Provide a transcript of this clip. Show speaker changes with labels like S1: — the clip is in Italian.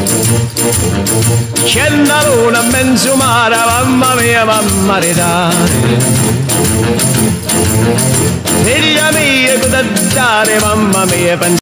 S1: C'è la luna in mezzo mare, mamma mia, mamma ridare. Figlia mia, cosa dare, mamma mia,